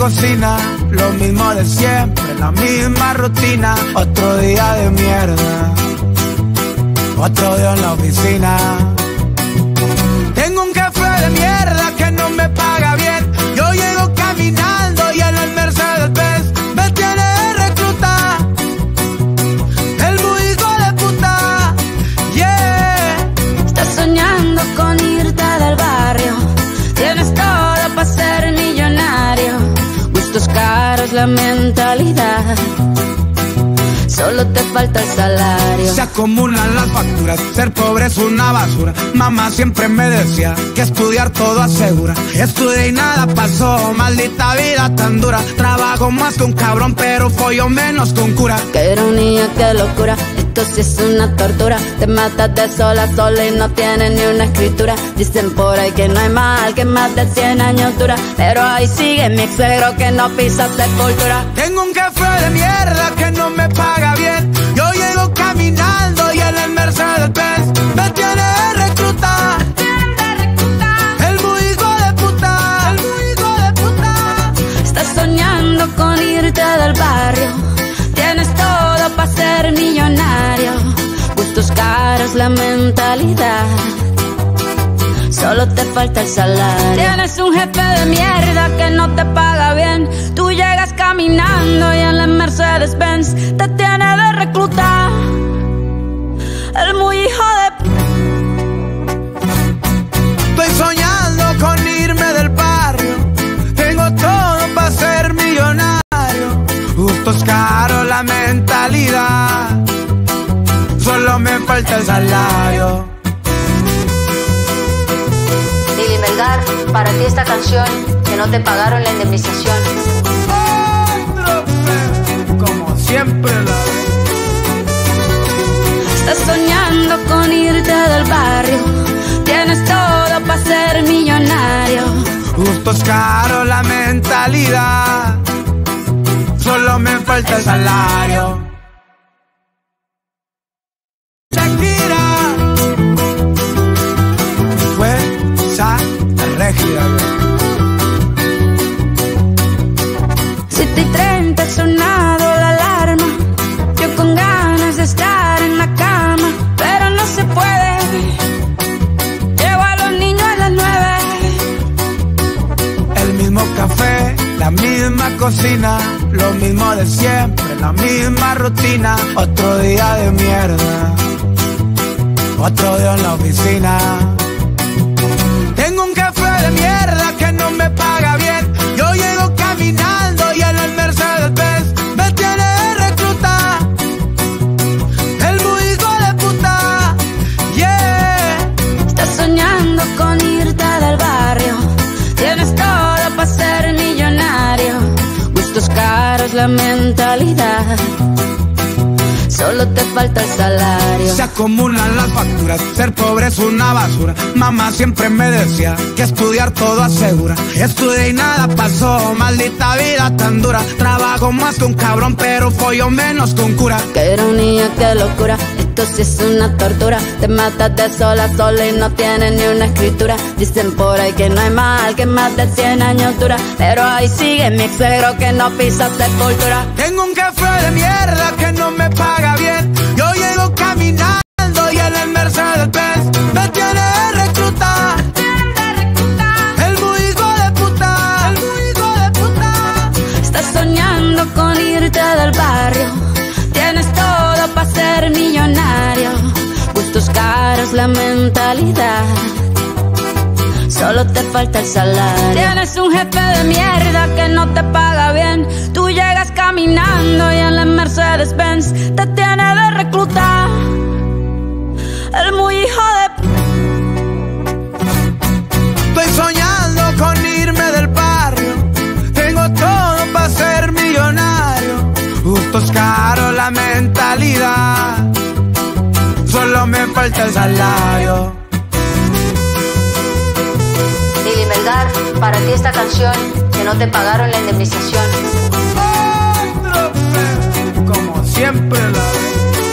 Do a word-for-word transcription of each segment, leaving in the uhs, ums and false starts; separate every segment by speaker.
Speaker 1: cocina, lo mismo de siempre, la misma rutina. Otro día de mierda, otro día en la oficina. Tengo un jefe de mierda que no me paga bien. Yo llego caminando y en el Mercedes Benz me tiene de recluta. El muy hijo de puta, yeah.
Speaker 2: Estás soñando con irte del barrio. Tienes todo para ser millonario. Gustos caros, la mentalidad. Solo te falta el salario.
Speaker 1: Se acumulan las facturas, ser pobre es una basura. Mamá siempre me decía que estudiar todo asegura. Estudié y nada pasó, maldita vida tan dura. Trabajo más que un cabrón, pero follo menos que un cura.
Speaker 2: Qué ironía, qué locura, esto sí es una tortura. Te matas de sola a sola y no tienes ni una escritura. Dicen por ahí que no hay mal que más de cien años dura, pero ahí sigue mi ex suegro que no pisa sepultura.
Speaker 1: Tengo un jefe de mierda que no me paga bien. Yo llego caminando y en el Mercedes Benz me tiene de recluta. El muy hijo de puta, el muy hijo de puta.
Speaker 2: Estás soñando con irte del barrio. Tienes todo para ser millonario. Gustos caros, la mentalidad. Solo te falta el salario. Tienes un jefe de mierda que no te paga bien. Tú llegas caminando y en la Mercedes Benz te tiene de reclutar. El muy hijo de...
Speaker 1: Estoy soñando con irme del barrio. Tengo todo para ser millonario. Gustos caros, la mentalidad. Solo me falta el salario.
Speaker 2: Lili Melgar, para ti esta canción, que no te pagaron la indemnización.
Speaker 1: Como siempre la vez.
Speaker 2: Estás soñando con irte del barrio. Tienes todo para ser millonario.
Speaker 1: Gustos caros, la mentalidad. Solo me falta el salario. Shakira fue esa regia.
Speaker 2: siete y treinta ha sonado la alarma. Yo con ganas de estar en la cama, pero no se puede. Llevo a los niños a las nueve.
Speaker 1: El mismo café, la misma cocina, lo mismo de siempre, la misma rutina. Otro día de mierda, otro día en la oficina. Tengo un jefe de mierda que no me paga bien. Yo llego caminando y en el Mercedes Benz me tiene de recluta. El muy hijo de puta, yeah.
Speaker 2: Estás soñando con irte del barrio. Tienes todo para ser millonario. Gustos caros, la mentalidad. Solo te falta el salario.
Speaker 1: Se acumulan las facturas, ser pobre es una basura. Mamá siempre me decía que estudiar todo asegura. Estudié y nada pasó, maldita vida tan dura. Trabajo más que un cabrón, pero follo menos que un cura.
Speaker 2: Qué ironía, qué locura, esto sí es una tortura. Te matas de sola a sola y no tienes ni una escritura. Dicen por ahí que no hay mal que más de cien años dura, pero ahí sigue mi ex suegro que no pisa sepultura.
Speaker 1: Tengo un jefe de mierda que no me paga bien. Yo llego caminando y en el Mercedes Benz me tiene de recluta. El muy hijo de puta, el muy hijo de puta.
Speaker 2: Estás soñando con irte del barrio. Tienes todo para ser millonario. Gustos caros, la mentalidad. Solo te falta el salario. Tienes un jefe de mierda que no te paga bien. Tú llegas caminando y en la Mercedes Benz te tiene de reclutar. El muy hijo de...
Speaker 1: Estoy soñando con irme del barrio. Tengo todo para ser millonario. Gustos caros, la mentalidad. Solo me falta el salario.
Speaker 2: Lili Melgar, para ti esta canción, que no te pagaron la indemnización.
Speaker 1: Como siempre la vez.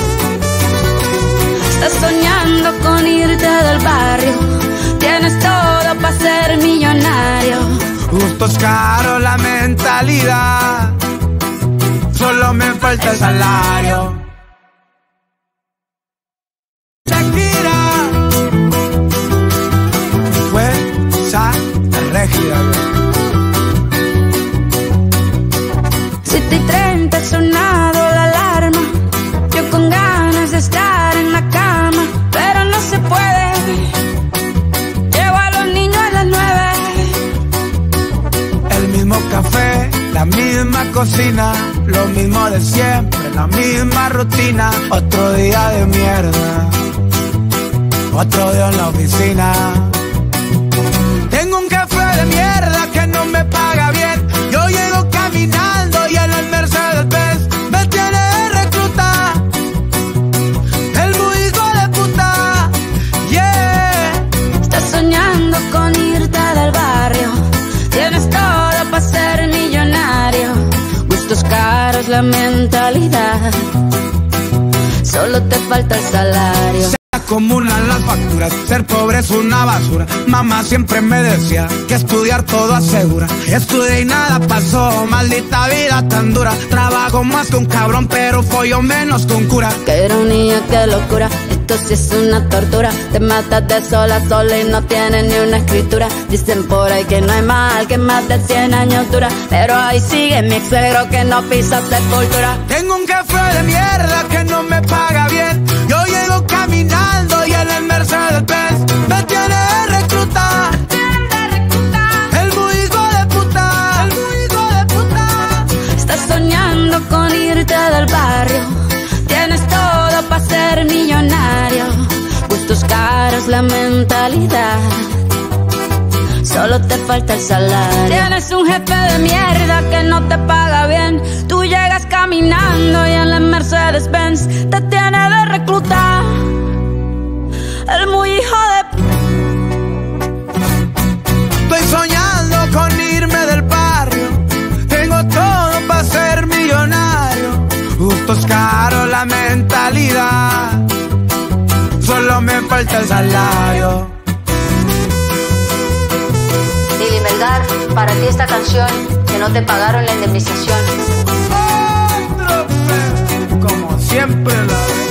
Speaker 2: Estás soñando con irte del barrio. Tienes todo para ser millonario.
Speaker 1: gustos caros, la mentalidad. Solo me falta el salario. Shakira, fuerza rígida.
Speaker 2: siete y treinta ha sonado la alarma. Yo con ganas de estar en la cama, pero no se puede. Llevo a los niños a las nueve.
Speaker 1: El mismo café, la misma cocina, lo mismo de siempre, la misma rutina. Otro día de mierda, otro día en la oficina. Tengo un café de mierda que no me paga bien. Yo llego caminando y en el Mercedes Benz me tiene de recluta. El muy hijo de puta, yeah.
Speaker 2: Estás soñando con irte del barrio. Tienes todo para ser millonario. Gustos caros, la mentalidad. Solo te falta el salario.
Speaker 1: Acumulan las facturas, ser pobre es una basura. Mamá siempre me decía que estudiar todo asegura. Estudié y nada pasó, maldita vida tan dura. Trabajo más que un cabrón, pero follo menos que un cura.
Speaker 2: Qué ironía, qué locura, esto sí es una tortura. Te matas de sol a sol y no tienes ni una escritura. Dicen por ahí que no hay mal que más de cien años dura, pero ahí sigue mi ex suegro que no pisa sepultura.
Speaker 1: Tengo un café de mierda que no me paga bien. Yo llego caminando y en el Mercedes Benz me tiene de recluta. El muy hijo de puta, el muy hijo de puta.
Speaker 2: Estás soñando con irte del barrio. Tienes todo para ser millonario. Gustos caros, la mentalidad. Solo te falta el salario. Tienes un jefe de mierda que no te paga bien. Tú llegas caminando y en la Mercedes Benz te tiene de recluta. El muy hijo de...
Speaker 1: Estoy soñando con irme del barrio. Tengo todo para ser millonario. Gustos caros, la mentalidad. Solo me falta el salario.
Speaker 2: Lili Melgar, para ti esta canción, que no te pagaron la indemnización.
Speaker 1: Otro fe, como siempre la vez.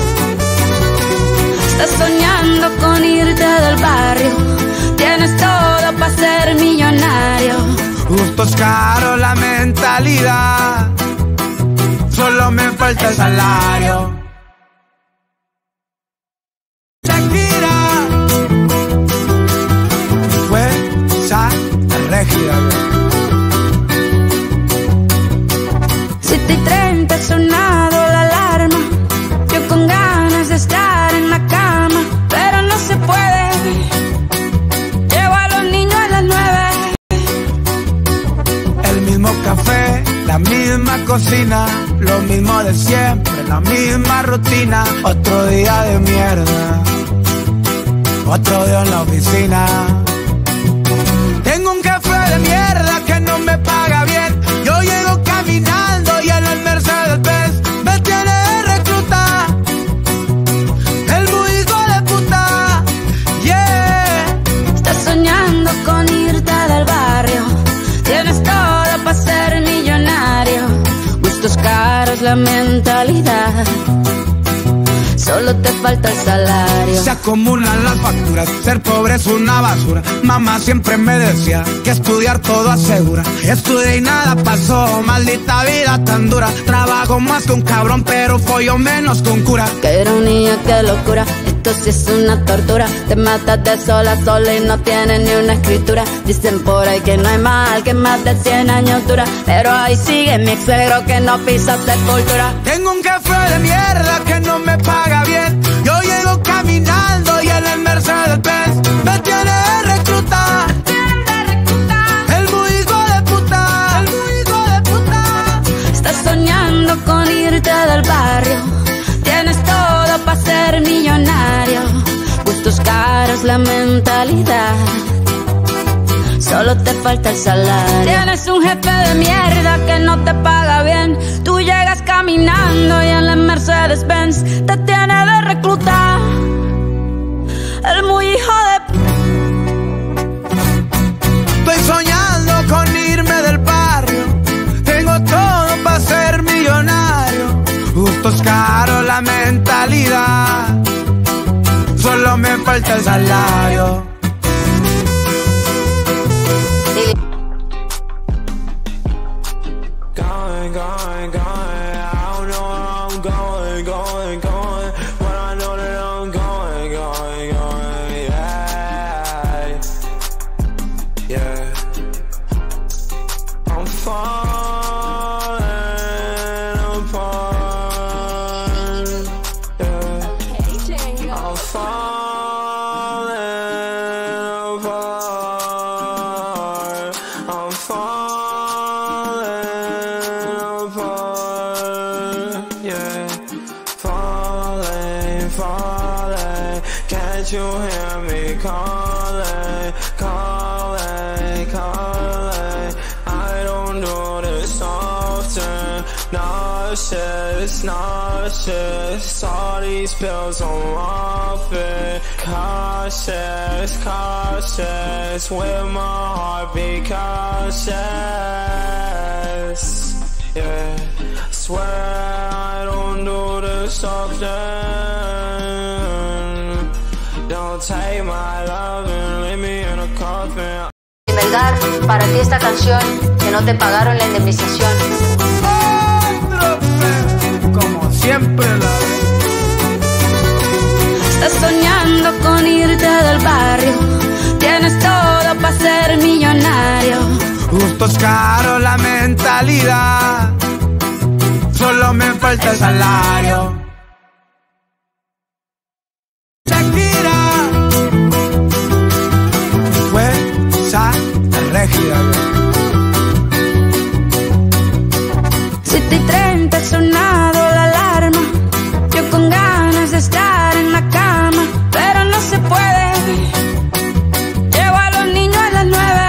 Speaker 2: Estás soñando con irte del barrio. Tienes todo para ser millonario.
Speaker 1: Gustos caros, la mentalidad. Solo me falta el salario. Shakira, fuerza rígida.
Speaker 2: siete y treinta ha sonado la alarma. Yo con ganas de estar en la cama, pero no se puede. Llevo a los niños a las nueve.
Speaker 1: El mismo café, la misma cocina, lo mismo de siempre, la misma rutina. Otro día de mierda, otro día en la oficina. Tengo un café de mierda que no me paga bien. Yo llego caminando y en el Mercedes Benz me tiene de recluta. El muy hijo de puta, yeah.
Speaker 2: Estás soñando con irte del barrio. Tienes todo para ser millonario. Gustos caros, la mentalidad. Solo te falta el salario.
Speaker 1: Se acumulan las facturas, ser pobre es una basura. Mamá siempre me decía que estudiar todo asegura. Estudié y nada pasó, maldita vida tan dura. Trabajo más que un cabrón, pero follo menos que un cura.
Speaker 2: Qué ironía, qué locura, esto sí es una tortura. Te matas de sol a sol y no tienes ni una escritura. Dicen por ahí que no hay mal que más de cien años dura, pero ahí sigue mi ex suegro que no pisa sepultura.
Speaker 1: Tengo un café de mierda que no me paga bien. Yo llego caminando y en el Mercedes Benz me tiene de recluta. El muy hijo de puta, el muy hijo de puta.
Speaker 2: Estás soñando con irte del barrio. Tienes todo para ser millonario. Gustos caros, la mentalidad. Solo te falta el salario. Tienes un jefe de mierda que no te paga bien. Tú llegas caminando y en la Mercedes Benz te tiene de recluta. El muy hijo de...
Speaker 1: Estoy soñando mentalidad. Solo me falta el salario.
Speaker 3: Going, going, going, I don't know where I'm going, going, going, but I know that I'm going, going, going, yeah, yeah. I'm falling apart, yeah. I'm falling apart, I'm falling apart, yeah. Falling, falling, can't you hear me calling, calling, calling? I don't do this often. Nauseous, nauseous, all these pills I'm off it. Cautious, cautious, with my heartbeat cautious, yeah. Swear I don't do this often. Don't take my love and leave me in a coffin.
Speaker 4: Melgar, para ti esta canción, que no te pagaron la indemnización.
Speaker 1: Otro pe- como siempre la vez.
Speaker 2: Estás soñando con irte del barrio. Tienes todo para ser millonario.
Speaker 1: Gustos caros, la mentalidad. Solo me falta el salario. Shakira fue esa regida.
Speaker 2: siete y treinta ha sonado la alarma. Yo con ganas de estar en la cama, pero no se puede. Llevo a los niños a las nueve.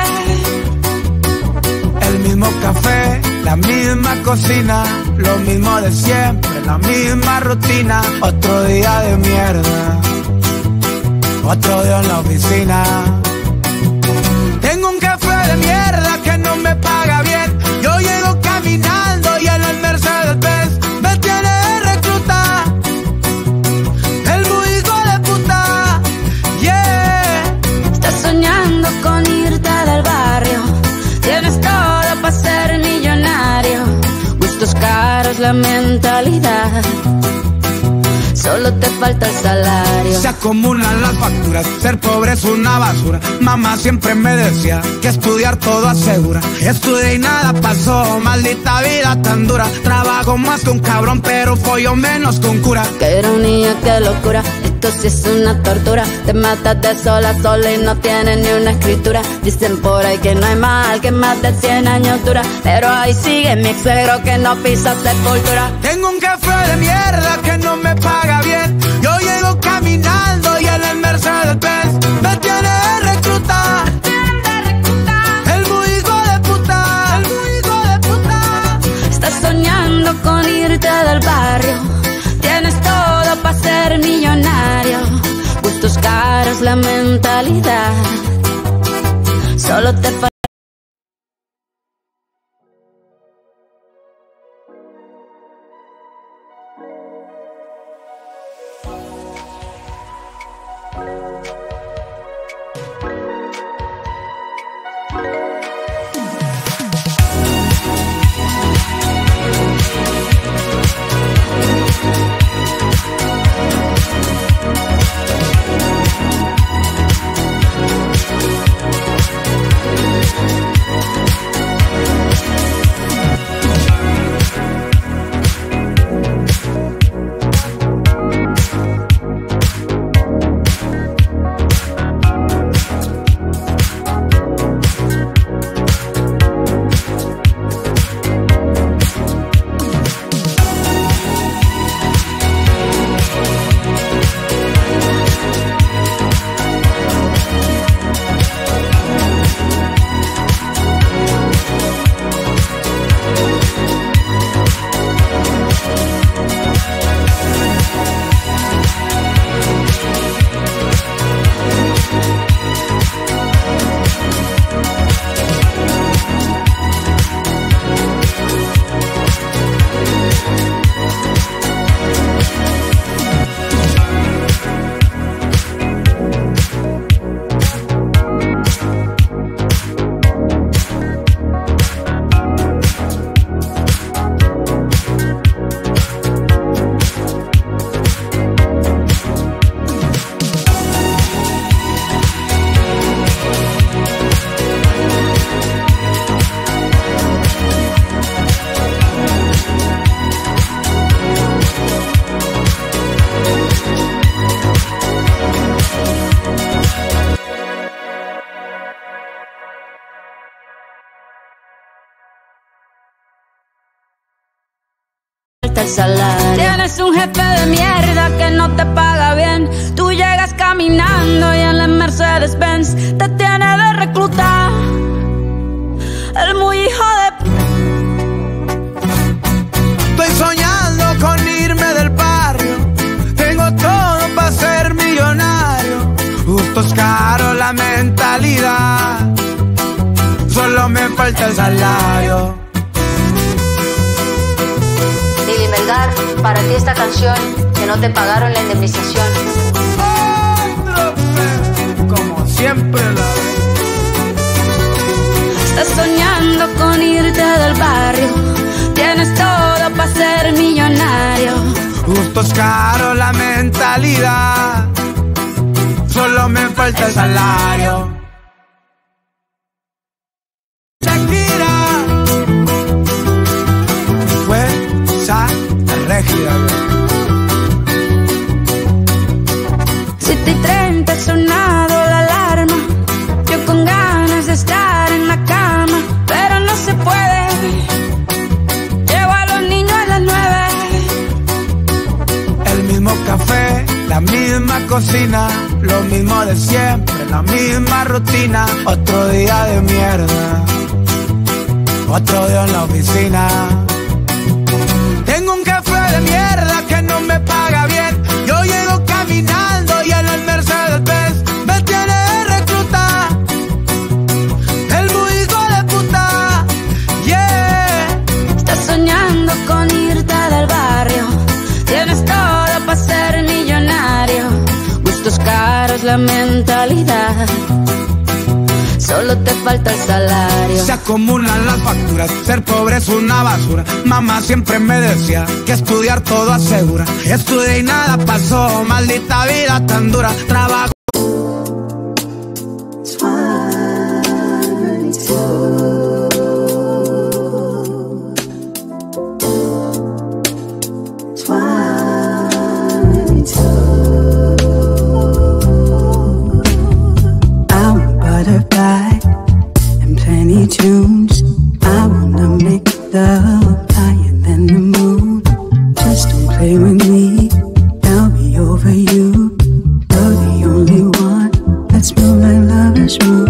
Speaker 1: El mismo café, la misma cocina, lo mismo de siempre, la misma rutina. Otro día de mierda, otro día en la oficina. Tengo un café de mierda que no me paga bien. Yo llego caminando y en el Mercedes-Benz me tiene de recluta. El muy hijo de puta, yeah.
Speaker 2: Estás soñando con irte del barrio. Tienes todo para ser millonario. Gustos caros, la mentalidad. Solo te falta el salario.
Speaker 1: Se acumulan las facturas, ser pobre es una basura. Mamá siempre me decía que estudiar todo asegura. Estudié y nada pasó, maldita vida tan dura. Trabajo más que un cabrón, pero follo menos que un cura.
Speaker 2: Qué ironía, qué locura, esto sí es una tortura. Te matas de sola a sola y no tienes ni una escritura. Dicen por ahí que no hay mal que más de cien años dura, pero ahí sigue mi ex suegro que no pisa sepultura.
Speaker 1: Tengo un café de mierda que no me paga bien. Yo llego caminando y en el Mercedes-Benz me tiene de recluta. El muy hijo de puta, el muy hijo de puta.
Speaker 2: Estás soñando con irte del barrio. Tienes todo para ser millonario. Gustos caros, la mentalidad. Solo te falta. el salario. Tienes un jefe de mierda que no te paga bien. Tú llegas caminando y en la Mercedes-Benz te tiene de reclutar el muy hijo de...
Speaker 1: Estoy soñando con irme del barrio. Tengo todo para ser millonario. Gustos caros, la mentalidad. Solo me falta el salario.
Speaker 4: Lili Melgar, para ti esta canción, que no te pagaron la indemnización.
Speaker 1: Como siempre la vez.
Speaker 2: Estás soñando con irte del barrio. Tienes todo para ser millonario.
Speaker 1: Gustos caros, la mentalidad. Solo me falta el salario. Shakira fuerza rígida.
Speaker 2: siete y treinta ha sonado la alarma. Yo con ganas de estar en la cama, pero no se puede. Llevo a los niños a las nueve.
Speaker 1: El mismo café, la misma cocina, lo mismo de siempre, la misma rutina. Otro día de mierda, otro día en la oficina. Tengo un café de mierda que no me paga bien. Yo llego caminando y en el Mercedes-Benz me tiene de reclutar el muy hijo de puta, yeah.
Speaker 2: Estás soñando con irte del barrio. Tienes todo para ser millonario. Gustos caros, la mentalidad. Solo te falta el salario.
Speaker 1: Se acumulan las facturas, ser pobre es una basura. Mamá siempre me decía que estudiar todo asegura. Estudié y nada pasó, maldita vida tan dura. Trabajo.
Speaker 5: Tunes. I wanna make love higher than the moon. Just don't play with me, I'll be over you. You're the only one that's move like lovers move.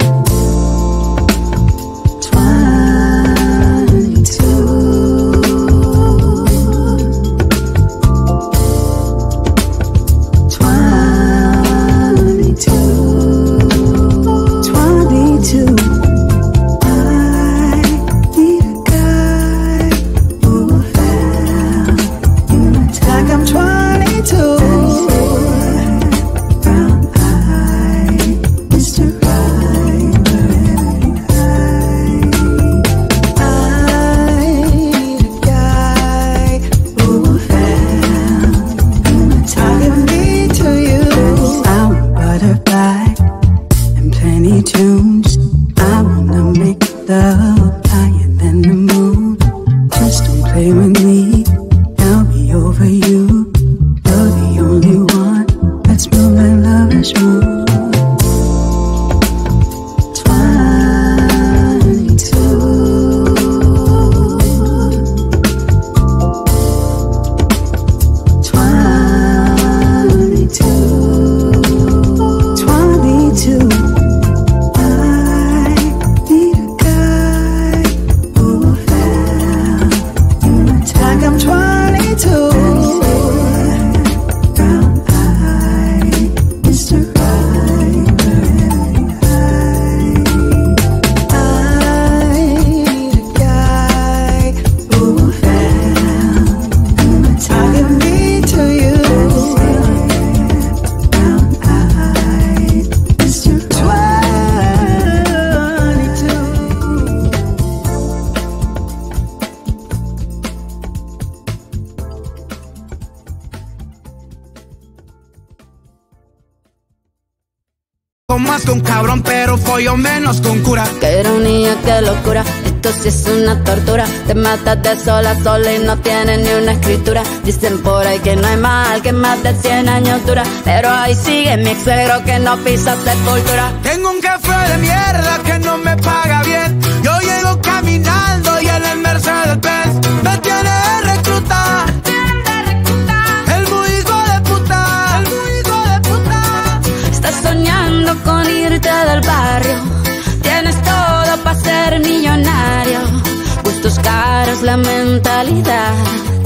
Speaker 1: Más que un cabrón, pero follo menos con cura.
Speaker 2: Qué ironía, qué locura. Esto sí es una tortura. Te matas de sola a sola y no tienes ni una escritura. Dicen por ahí que no hay mal que más de cien años dura, pero ahí sigue mi ex suegro que no pisa sepultura.
Speaker 1: Tengo un café de mierda que no me paga bien. Yo llego caminando y en el Mercedes-Benz me tiene de reclutar
Speaker 2: caras la mentalidad.